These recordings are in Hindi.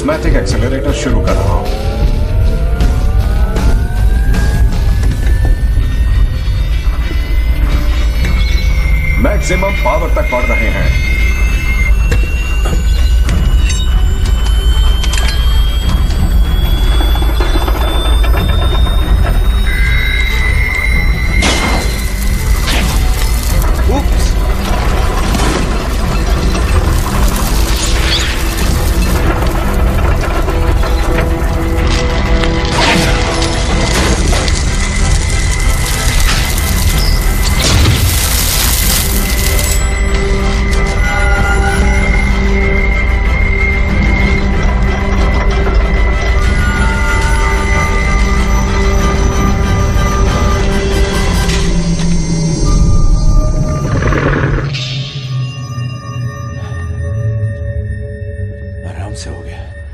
प्रिज्मेटिक एक्सेलरेटर शुरू कर रहा हूं। मैक्सिमम पावर तक बढ़ रहे हैं। से हो गया।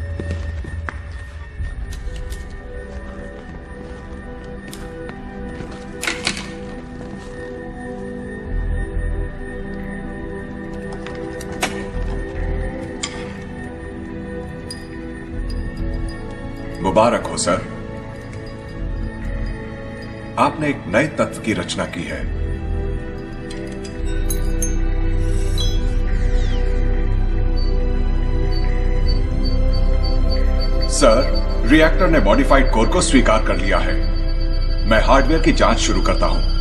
मुबारक हो सर, आपने एक नए तत्व की रचना की है। सर, रिएक्टर ने मॉडिफाइड कोर को स्वीकार कर लिया है। मैं हार्डवेयर की जांच शुरू करता हूं।